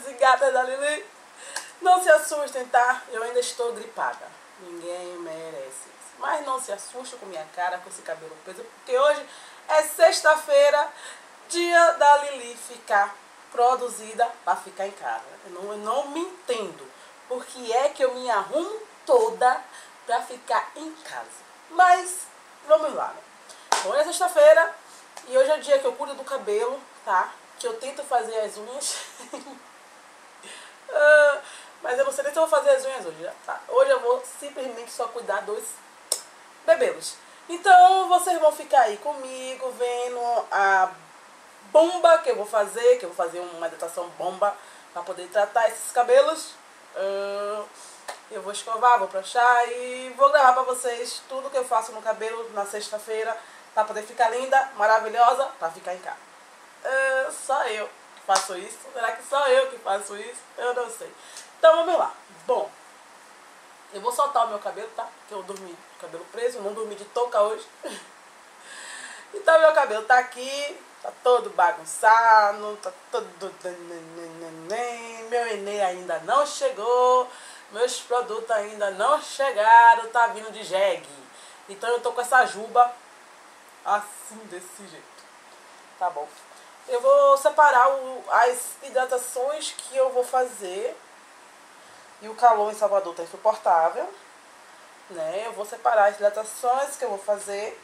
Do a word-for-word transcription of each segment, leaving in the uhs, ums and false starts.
e gatas da Lili. Não se assustem, tá? Eu ainda estou gripada. Ninguém merece isso. Mas não se assustem com minha cara, com esse cabelo preso, porque hoje é sexta-feira, dia da Lili ficar produzida para ficar em casa. Eu não, eu não me entendo porque é que eu me arrumo toda para ficar em casa. Mas vamos lá, né? Bom, é sexta-feira e hoje é o dia que eu cuido do cabelo, tá? Que eu tento fazer as unhas. uh, mas eu não sei nem se eu vou fazer as unhas hoje, tá? Hoje eu vou simplesmente só cuidar dos bebelos. Então vocês vão ficar aí comigo vendo a bomba que eu vou fazer, que eu vou fazer uma hidratação bomba para poder tratar esses cabelos. Uh, eu vou escovar, vou pranchar e vou gravar para vocês tudo que eu faço no cabelo na sexta-feira para poder ficar linda, maravilhosa, para ficar em casa. Uh, só eu que faço isso? Será que só eu que faço isso? Eu não sei. Então vamos lá. Bom, eu vou soltar o meu cabelo, tá? Porque eu dormi de cabelo preso, não dormi de touca hoje. Então meu cabelo tá aqui, tá todo bagunçado, tá todo... Meu Enem ainda não chegou, meus produtos ainda não chegaram, tá vindo de jegue. Então eu tô com essa juba assim, desse jeito. Tá bom. Eu vou separar o, as hidratações que eu vou fazer. E o calor em Salvador tá insuportável, né? Eu vou separar as hidratações que eu vou fazer.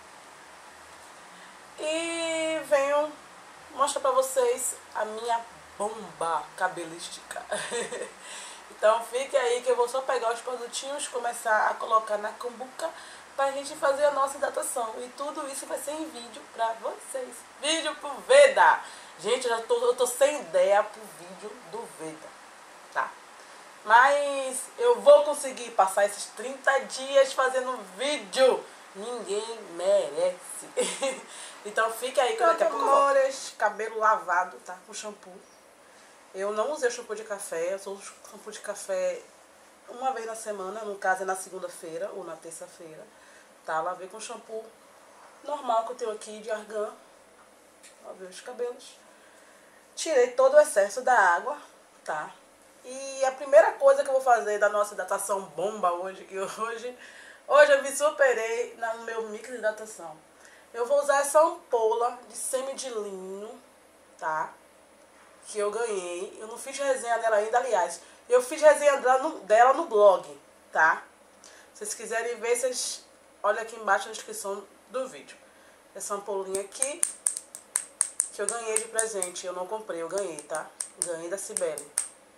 E venho mostrar pra vocês a minha bomba cabelística. Então fique aí que eu vou só pegar os produtinhos, começar a colocar na cumbuca pra gente fazer a nossa hidratação. E tudo isso vai ser em vídeo pra vocês. Vídeo pro Veda. Gente, eu já tô, eu tô sem ideia pro vídeo do Veda, tá? Mas eu vou conseguir passar esses trinta dias fazendo vídeo. Ninguém merece. Então fique aí que daqui a pouco amores, cabelo lavado, tá? Com shampoo. Eu não usei shampoo de café. Eu uso shampoo de café uma vez na semana. No caso é na segunda-feira ou na terça-feira. Tá? Lavei com shampoo normal que eu tenho aqui de argan. Lavei os cabelos. Tirei todo o excesso da água, tá? E a primeira coisa que eu vou fazer da nossa hidratação bomba hoje, que hoje, hoje eu me superei no meu mix de hidratação. Eu vou usar essa ampola de semi de linho, tá? Que eu ganhei. Eu não fiz resenha dela ainda, aliás. Eu fiz resenha dela no, dela no blog, tá? Se vocês quiserem ver, vocês olhem aqui embaixo na descrição do vídeo. Essa ampolinha aqui, que eu ganhei de presente. Eu não comprei, eu ganhei, tá? Ganhei da Cibele.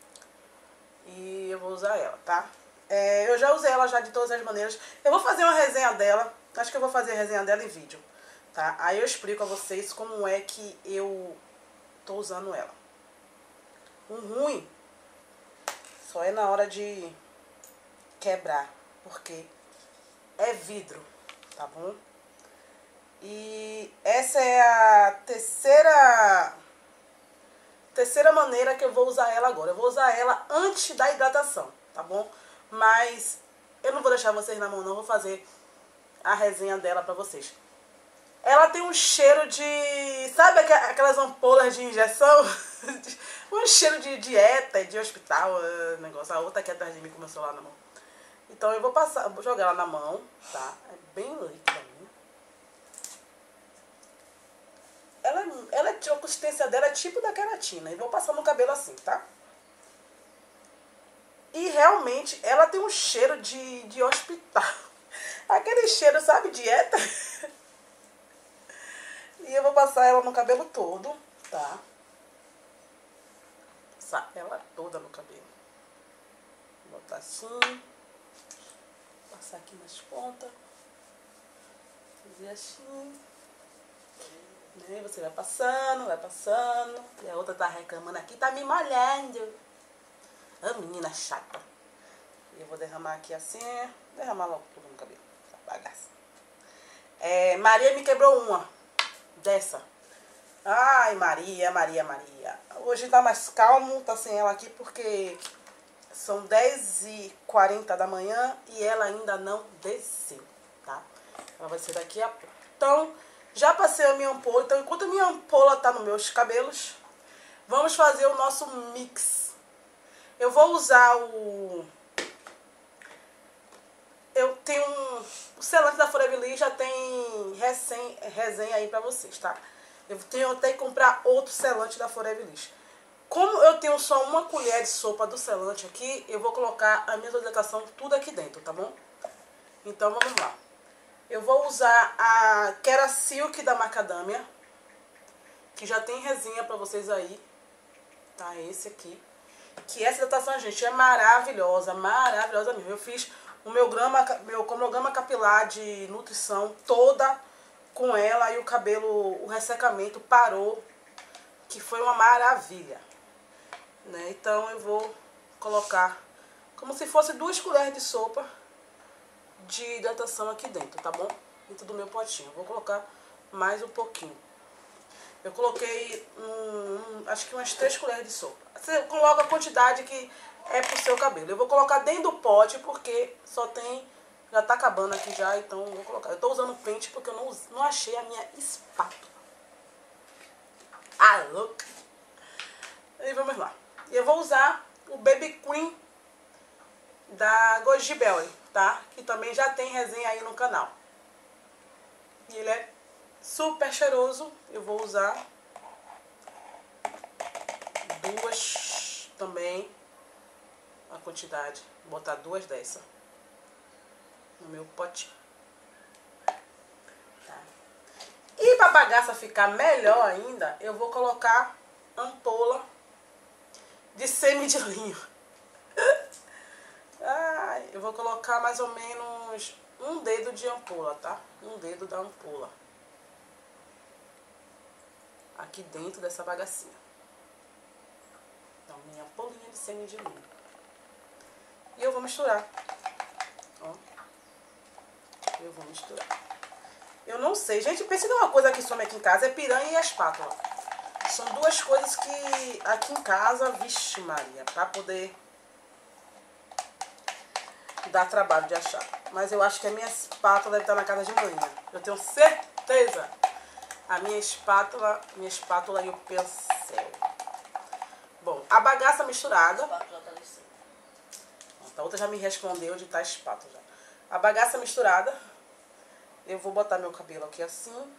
E eu vou usar ela, tá? É, eu já usei ela já de todas as maneiras. Eu vou fazer uma resenha dela. Acho que eu vou fazer a resenha dela em vídeo, tá? Aí eu explico a vocês como é que eu tô usando ela. O ruim só é na hora de quebrar, porque é vidro, tá bom? E essa é a terceira... Terceira maneira que eu vou usar ela agora. Eu vou usar ela antes da hidratação, tá bom? Mas eu não vou deixar vocês na mão não, vou fazer a resenha dela pra vocês. Ela tem um cheiro de... Sabe aquelas ampolas de injeção? Um cheiro de dieta, de hospital, negócio. A outra aqui atrás de mim com o meu celular na mão. Então eu vou passar, vou jogar ela na mão, tá? É bem líquida. Ela, ela, a consistência dela é tipo da queratina. E vou passar no cabelo assim, tá? E realmente ela tem um cheiro de, de hospital. Aquele cheiro, sabe, dieta? E eu vou passar ela no cabelo todo, tá? Passar ela toda no cabelo. Vou botar assim. Passar aqui nas pontas. Fazer assim. Né? Você vai passando, vai passando. E a outra tá reclamando aqui, tá me molhando. A menina chata. E eu vou derramar aqui assim. Derramar logo tudo no cabelo. Essa bagaça. É, Maria me quebrou uma. Dessa. Ai, Maria, Maria, Maria. Hoje tá mais calmo, tá sem ela aqui porque são dez e quarenta da manhã e ela ainda não desceu, tá? Ela vai ser daqui a pouco. Então, já passei a minha ampola. Então, enquanto a minha ampola tá nos meus cabelos, vamos fazer o nosso mix Eu vou usar o... Eu tenho um... O selante da Forever já tem recém, resenha aí pra vocês, tá? Eu tenho até que comprar outro selante da Forever. Como eu tenho só uma colher de sopa do selante aqui, eu vou colocar a minha hidratação tudo aqui dentro, tá bom? Então vamos lá. Eu vou usar a Kera Silk da Macadâmia, que já tem resenha pra vocês aí, tá? Esse aqui. Que essa hidratação, gente, é maravilhosa, maravilhosa mesmo. Eu fiz o meu grama, meu cronograma capilar de nutrição toda com ela e o cabelo, o ressecamento parou, que foi uma maravilha, né? Então eu vou colocar como se fosse duas colheres de sopa de hidratação aqui dentro, tá bom? Dentro do meu potinho. Vou colocar mais um pouquinho. Eu coloquei, um, um, acho que umas três colheres de sopa. Você coloca a quantidade que é pro seu cabelo. Eu vou colocar dentro do pote porque só tem... Já tá acabando aqui já, então eu vou colocar. Eu tô usando pente porque eu não, não achei a minha espátula. Ah, louca! E vamos lá. Eu vou usar o Baby Cream da Goji Berry, tá? Que também já tem resenha aí no canal. E ele é super cheiroso. Eu vou usar duas também, a quantidade. Vou botar duas dessa no meu potinho. Tá. E pra bagaça ficar melhor ainda, eu vou colocar ampola de semi de linho. Ai, eu vou colocar mais ou menos um dedo de ampola, tá? Um dedo da ampola. Aqui dentro dessa bagacinha. Então, minha ampolinha de semi de linho. E eu vou misturar. Ó. Eu vou misturar. Eu não sei. Gente, pense numa coisa que some aqui em casa. É piranha e a espátula. São duas coisas que aqui em casa, vixe Maria, pra poder dar trabalho de achar. Mas eu acho que a minha espátula deve estar na casa de manhã. Eu tenho certeza. A minha espátula, minha espátula e o pincel. Bom, a bagaça misturada. A espátula tá ali sim. A outra já me respondeu de tá a espátula já. A bagaça misturada. Eu vou botar meu cabelo aqui assim.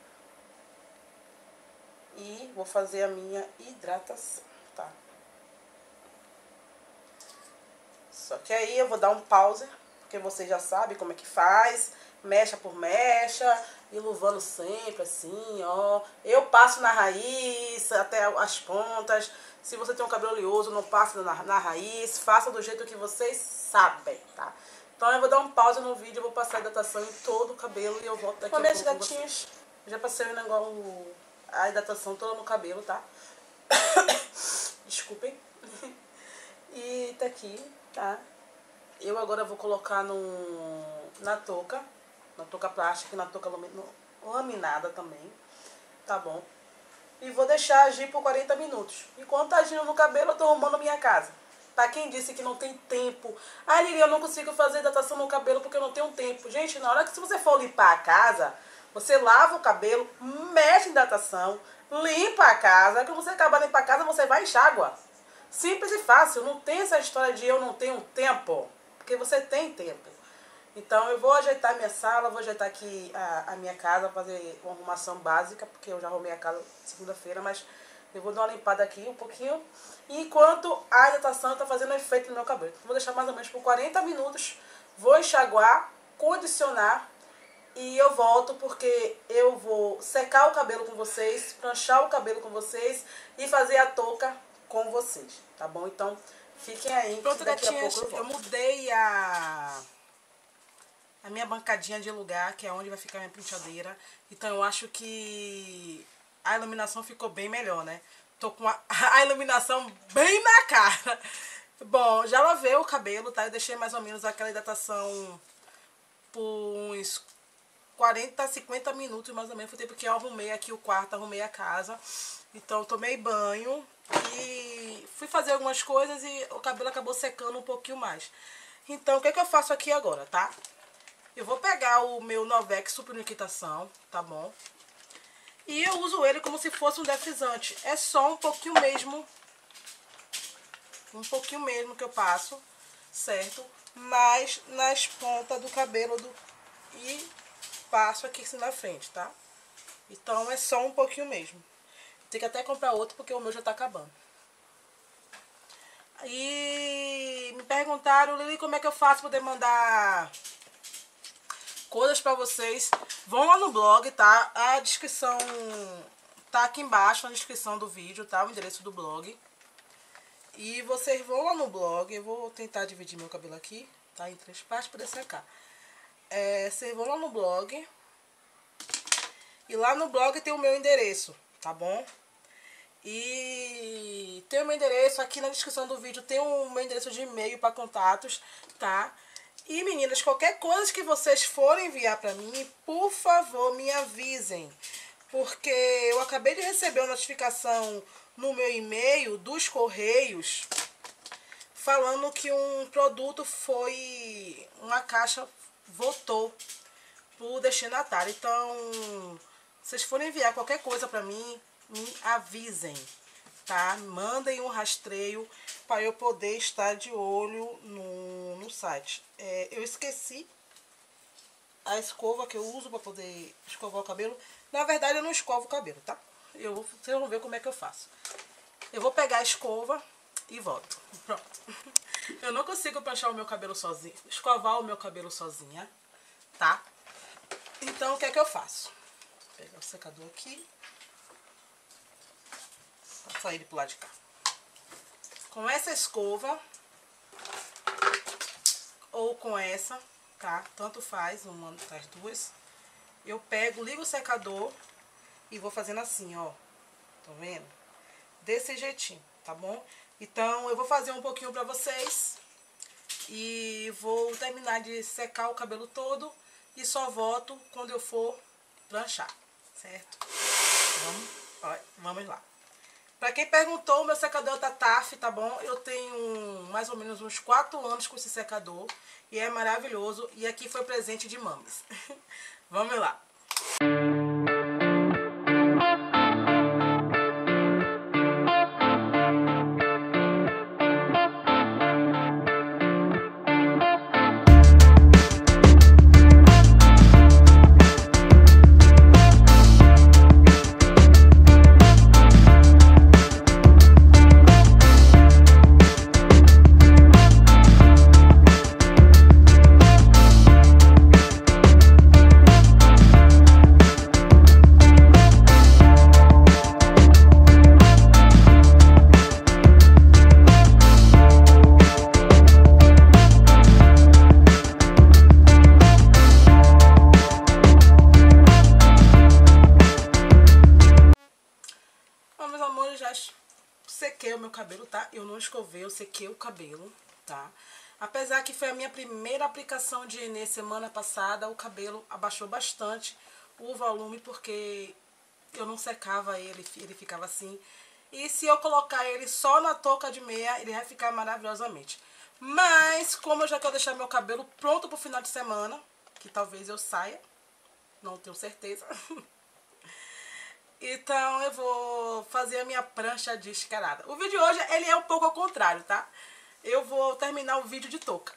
E vou fazer a minha hidratação, tá? Só que aí eu vou dar um pause, porque vocês já sabem como é que faz. Mecha por mecha, e luvando sempre assim, ó. Eu passo na raiz, até as pontas. Se você tem um cabelo oleoso, não passa na, na raiz. Faça do jeito que vocês sabem, tá? Então eu vou dar um pause no vídeo, eu vou passar a hidratação em todo o cabelo e eu volto daqui a pouco. Minhas gatinhas, já passei o negócio, a hidratação toda no cabelo, tá? Desculpem. E tá aqui, tá? Eu agora vou colocar no, na touca, na touca plástica e na touca laminada também, tá bom? E vou deixar agir por quarenta minutos. Enquanto tá agindo no cabelo, eu tô arrumando minha casa. Pra quem disse que não tem tempo. Ah, Lili, eu não consigo fazer hidratação no cabelo porque eu não tenho tempo. Gente, na hora que se você for limpar a casa, você lava o cabelo, mexe em hidratação, limpa a casa. Quando você acabar de limpar a casa, você vai enxágua. Simples e fácil. Não tem essa história de eu não tenho tempo. Porque você tem tempo. Então eu vou ajeitar minha sala, vou ajeitar aqui a, a minha casa, fazer uma arrumação básica, porque eu já arrumei a casa segunda-feira, mas eu vou dar uma limpada aqui um pouquinho. Enquanto a hidratação está fazendo efeito no meu cabelo. Vou deixar mais ou menos por quarenta minutos, vou enxaguar, condicionar e eu volto porque eu vou secar o cabelo com vocês, pranchar o cabelo com vocês e fazer a touca com vocês, tá bom? Então fiquem aí. Pronto, daqui a pouco eu, eu mudei a, a minha bancadinha de lugar, que é onde vai ficar a minha penteadeira. Então eu acho que a iluminação ficou bem melhor, né? Tô com a, a iluminação bem na cara. Bom, já lavei o cabelo, tá? Eu deixei mais ou menos aquela hidratação por uns quarenta, cinquenta minutos mais ou menos. Foi tempo que eu arrumei aqui o quarto, arrumei a casa. Então tomei banho e fui fazer algumas coisas e o cabelo acabou secando um pouquinho mais. Então o que é que eu faço aqui agora, tá? Eu vou pegar o meu Novex Super Liquitação, tá bom? E eu uso ele como se fosse um defrisante. É só um pouquinho mesmo Um pouquinho mesmo que eu passo, certo? Mas nas pontas do cabelo do... e passo aqui assim na frente, tá? Então é só um pouquinho mesmo. Tem que até comprar outro porque o meu já tá acabando. E me perguntaram, Lili, como é que eu faço pra poder mandar coisas pra vocês. Vão lá no blog, tá? A descrição tá aqui embaixo, na descrição do vídeo, tá? O endereço do blog. E vocês vão lá no blog. Eu vou tentar dividir meu cabelo aqui, tá? Em três partes para secar. É, vocês vão lá no blog. E lá no blog tem o meu endereço, tá bom? E tem o meu endereço aqui na descrição do vídeo. Tem o meu endereço de e-mail para contatos, tá? E meninas, qualquer coisa que vocês forem enviar pra mim, por favor, me avisem. Porque eu acabei de receber uma notificação no meu e-mail dos Correios falando que um produto foi... uma caixa voltou pro destinatário. Então, se vocês forem enviar qualquer coisa pra mim, me avisem, tá? Mandem um rastreio para eu poder estar de olho no, no site. É, eu esqueci a escova que eu uso para poder escovar o cabelo. Na verdade, eu não escovo o cabelo, tá? Eu, vocês vão ver como é que eu faço. Eu vou pegar a escova e volto. Pronto. Eu não consigo planchar o meu cabelo sozinho, escovar o meu cabelo sozinha, tá? Então, o que é que eu faço? Vou pegar o secador aqui. Passar ele pro lado de cá. Com essa escova ou com essa, tá? Tanto faz, uma das duas. Eu pego, ligo o secador e vou fazendo assim, ó. Tá vendo? Desse jeitinho, tá bom? Então, eu vou fazer um pouquinho pra vocês e vou terminar de secar o cabelo todo e só volto quando eu for planchar, certo? Vamos, ó, vamos lá. Pra quem perguntou, o meu secador tá Taf, tá bom? Eu tenho mais ou menos uns quatro anos com esse secador e é maravilhoso. E aqui foi presente de mames. Vamos lá. Sequei o meu cabelo, tá? Eu não escovei, eu sequei o cabelo, tá? Apesar que foi a minha primeira aplicação de Enê semana passada, o cabelo abaixou bastante o volume, porque eu não secava ele, ele ficava assim. E se eu colocar ele só na touca de meia, ele vai ficar maravilhosamente. Mas, como eu já quero deixar meu cabelo pronto pro final de semana, que talvez eu saia, não tenho certeza... Então eu vou fazer a minha prancha descarada. O vídeo de hoje, ele é um pouco ao contrário, tá? Eu vou terminar o vídeo de touca.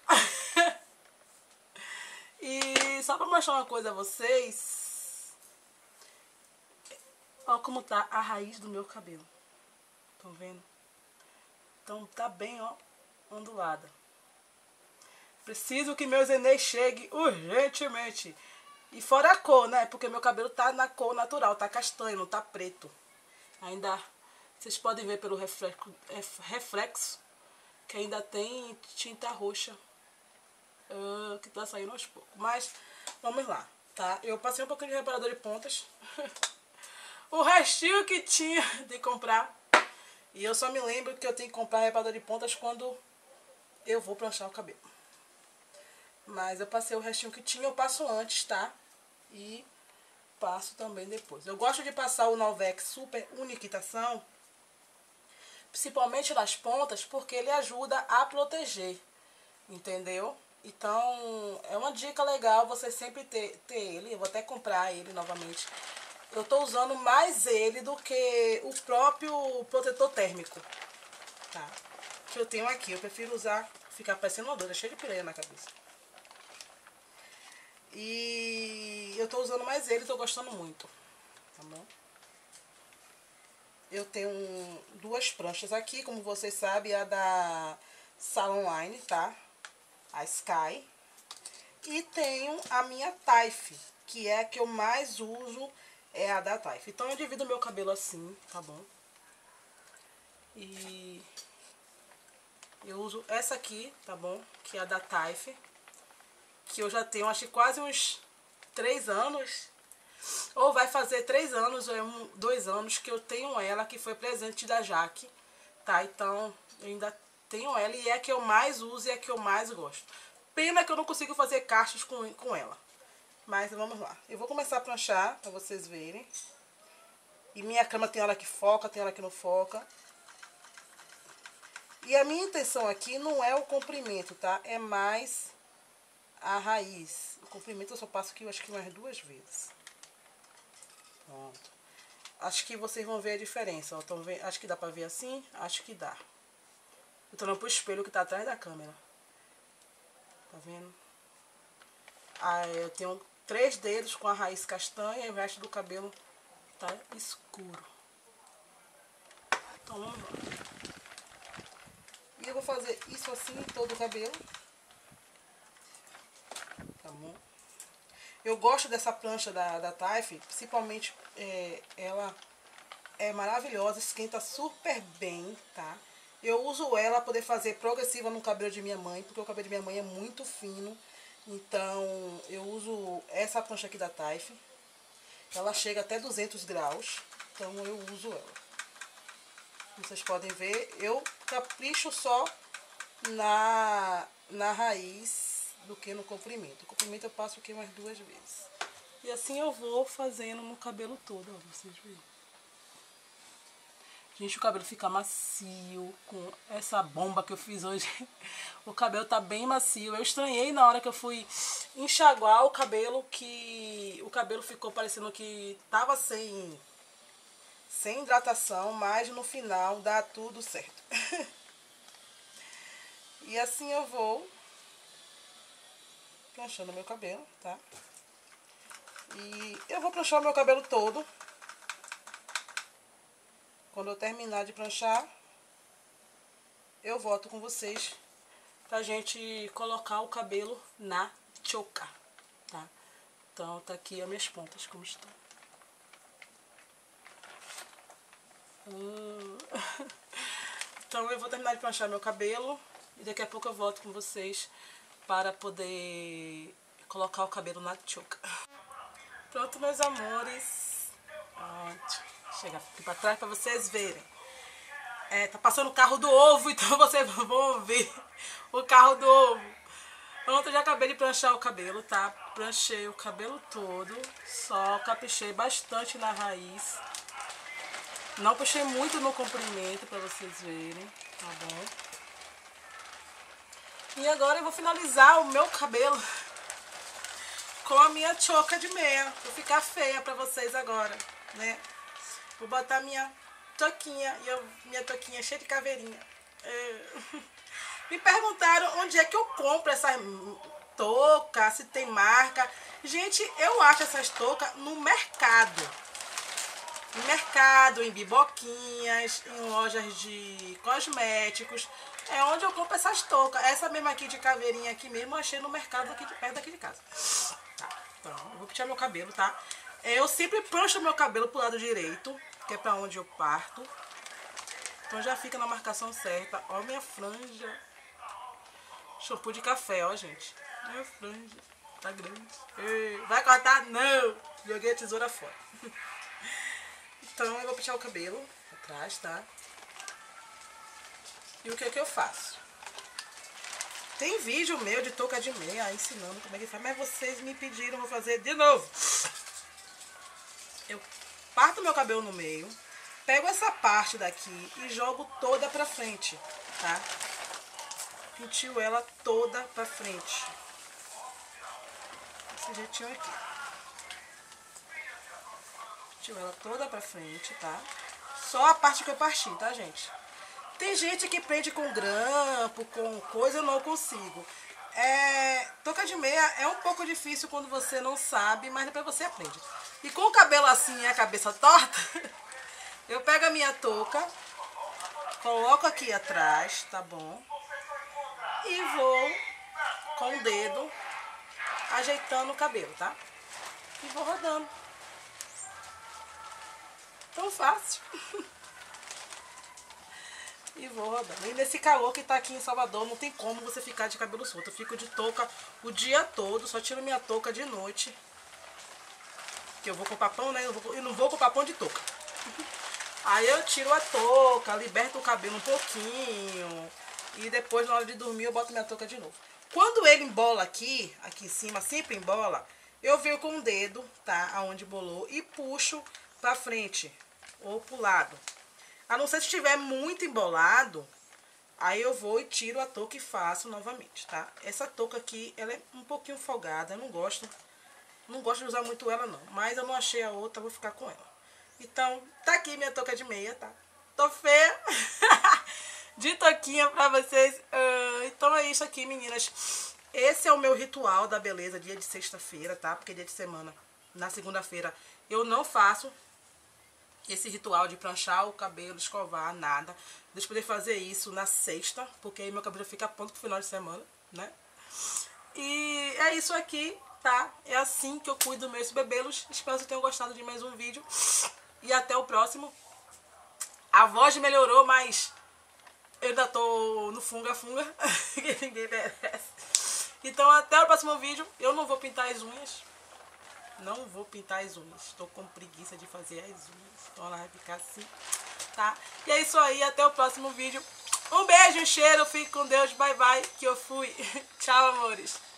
E só pra mostrar uma coisa a vocês. Olha como tá a raiz do meu cabelo. Estão vendo? Então tá bem, ó, ondulada. Preciso que meus Enê cheguem urgentemente. E fora a cor, né? Porque meu cabelo tá na cor natural, tá castanho, não tá preto. Ainda, vocês podem ver pelo reflexo, reflexo que ainda tem tinta roxa. Uh, que tá saindo aos poucos. Mas, vamos lá, tá? Eu passei um pouquinho de reparador de pontas. O restinho que tinha de comprar. E eu só me lembro que eu tenho que comprar reparador de pontas quando eu vou planchar o cabelo. Mas eu passei o restinho que tinha, eu passo antes, tá? E passo também depois. Eu gosto de passar o Novex Super Uniquitação, principalmente nas pontas, porque ele ajuda a proteger, entendeu? Então, é uma dica legal você sempre ter, ter ele. Eu vou até comprar ele novamente. Eu tô usando mais ele do que o próprio protetor térmico, tá? que eu tenho aqui. Eu prefiro usar, ficar parecendo uma doida, cheia de piranha na cabeça. E eu tô usando mais ele, tô gostando muito, tá bom? Eu tenho duas pranchas aqui, como vocês sabem, a da Salon Line, tá? A Sky. E tenho a minha Taif, que é a que eu mais uso, é a da Taif. Então eu divido meu cabelo assim, tá bom? E eu uso essa aqui, tá bom? Que é a da Taif, que eu já tenho, acho que quase uns três anos, ou vai fazer três anos, ou é um, dois anos que eu tenho ela, que foi presente da Jaque, tá? Então, eu ainda tenho ela e é a que eu mais uso e é a que eu mais gosto. Pena que eu não consigo fazer cachos com, com ela. Mas vamos lá. Eu vou começar a pranchar, pra vocês verem. E minha cama tem hora que foca, tem hora que não foca. E a minha intenção aqui não é o comprimento, tá? É mais a raiz. O comprimento eu só passo aqui, eu acho que umas duas vezes. Pronto. Acho que vocês vão ver a diferença. Ó, tão vendo? Acho que dá pra ver assim? Acho que dá. Eu tô olhando pro espelho que tá atrás da câmera. Tá vendo? Ah, eu tenho três dedos com a raiz castanha e o resto do cabelo tá escuro. Então vamos lá. E eu vou fazer isso assim em todo o cabelo. Tá bom? Eu gosto dessa prancha da, da Taif, principalmente é, ela é maravilhosa, esquenta super bem, tá? Eu uso ela para poder fazer progressiva no cabelo de minha mãe, porque o cabelo de minha mãe é muito fino. Então eu uso essa prancha aqui da Taif. Ela chega até duzentos graus, então eu uso ela. Vocês podem ver, eu capricho só na, na raiz do que no comprimento. O comprimento eu passo aqui umas duas vezes. E assim eu vou fazendo no cabelo todo, ó, vocês verem. Gente, o cabelo fica macio com essa bomba que eu fiz hoje. O cabelo tá bem macio. Eu estranhei na hora que eu fui enxaguar o cabelo, que o cabelo ficou parecendo que tava sem, sem hidratação, mas no final dá tudo certo. E assim eu vou planchando meu cabelo, tá? E eu vou planchar o meu cabelo todo. Quando eu terminar de planchar, eu volto com vocês pra gente colocar o cabelo na choca, tá? Então tá aqui as minhas pontas como estão. Hum. Então eu vou terminar de planchar meu cabelo e daqui a pouco eu volto com vocês para poder colocar o cabelo na choca. Pronto, meus amores. Pronto. Chega aqui pra trás pra vocês verem. É, tá passando o carro do ovo, então vocês vão ouvir o carro do ovo. Pronto, eu já acabei de planchar o cabelo, tá? Planchei o cabelo todo, só caprichei bastante na raiz. Não puxei muito no comprimento pra vocês verem, tá bom? E agora eu vou finalizar o meu cabelo com a minha choca de meia. Vou ficar feia pra vocês agora, né? Vou botar minha toquinha, e eu, minha toquinha cheia de caveirinha. É. Me perguntaram onde é que eu compro essas toucas, se tem marca. Gente, eu acho essas toucas no mercado. No mercado, em biboquinhas, em lojas de cosméticos. É onde eu compro essas toucas. Essa mesma aqui de caveirinha aqui mesmo, eu achei no mercado aqui de perto daqui de casa. Tá, então, eu vou pentear meu cabelo, tá? Eu sempre prancho meu cabelo pro lado direito, que é pra onde eu parto. Então já fica na marcação certa. Ó minha franja. Shampoo de café, ó, gente. Minha franja. Tá grande. Ei, vai cortar? Não! Joguei a tesoura fora. Então eu vou pentear o cabelo atrás, tá? E o que é que eu faço? Tem vídeo meu de touca de meia ensinando como é que faz, mas vocês me pediram, vou fazer de novo. Eu parto meu cabelo no meio, pego essa parte daqui e jogo toda pra frente, tá? Pentio ela toda pra frente. Esse jeitinho aqui. Pentio ela toda pra frente, tá? Só a parte que eu parti, tá, gente? Tem gente que prende com grampo, com coisa, eu não consigo. É, touca de meia é um pouco difícil quando você não sabe, mas depois você aprende. E com o cabelo assim e a cabeça torta, eu pego a minha touca, coloco aqui atrás, tá bom? E vou com o dedo ajeitando o cabelo, tá? E vou rodando. Tão fácil. E vou rodando. E nesse calor que tá aqui em Salvador, não tem como você ficar de cabelo solto. Eu fico de touca o dia todo, só tiro minha touca de noite. Que eu vou com papão, né? Eu não vou, eu não vou com papão de touca. Aí eu tiro a touca, liberto o cabelo um pouquinho. E depois, na hora de dormir, eu boto minha touca de novo. Quando ele embola aqui, aqui em cima, sempre embola, eu venho com o dedo, tá? Aonde bolou, e puxo pra frente ou pro lado. A não ser se estiver muito embolado, aí eu vou e tiro a touca e faço novamente, tá? Essa touca aqui, ela é um pouquinho folgada, eu não gosto. Não gosto de usar muito ela, não. Mas eu não achei a outra, vou ficar com ela. Então, tá aqui minha touca de meia, tá? Tô feia. De touquinha pra vocês. Uh, então é isso aqui, meninas. Esse é o meu ritual da beleza, dia de sexta-feira, tá? Porque dia de semana, na segunda-feira, eu não faço esse ritual de pranchar o cabelo, escovar, nada. Deixa eu poder fazer isso na sexta, porque aí meu cabelo fica pronto pro final de semana, né? E é isso aqui, tá? É assim que eu cuido dos meus bebelos. Espero que vocês tenham gostado de mais um vídeo. E até o próximo. A voz melhorou, mas eu ainda tô no funga-funga, que ninguém merece. Então até o próximo vídeo. Eu não vou pintar as unhas. Não vou pintar as unhas. Estou com preguiça de fazer as unhas. Então ela vai ficar assim, tá? E é isso aí. Até o próximo vídeo. Um beijo, um cheiro. Fique com Deus. Bye, bye. Que eu fui. Tchau, amores.